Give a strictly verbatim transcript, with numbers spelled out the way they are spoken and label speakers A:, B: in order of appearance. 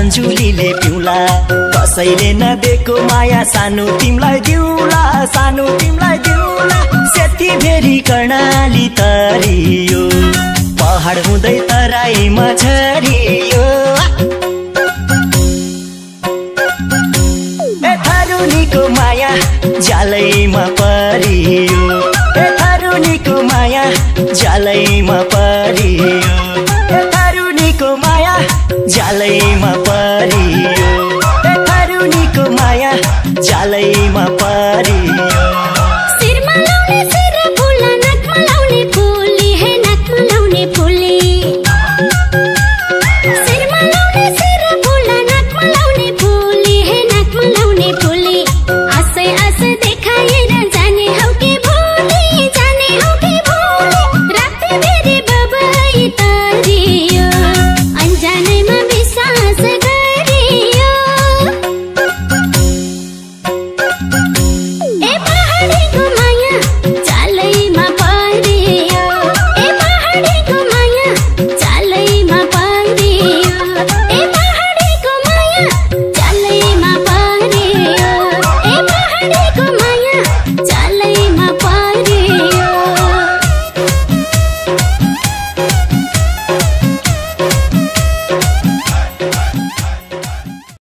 A: अन्जुलीले पिउला कसैले नदिएको माया सानो तिमलाई दिउला सानो तिमलाई दिउला सेती भेरी कर्णाली तरियो पहाड हुँदै तराईमा झरियो ए थरुनीको माया जालैमा परियो ए थरुनीको माया जालैमा परियो ए थरुनीको माया जालैमा परियो ए थरुनीको माया जालैमा परियो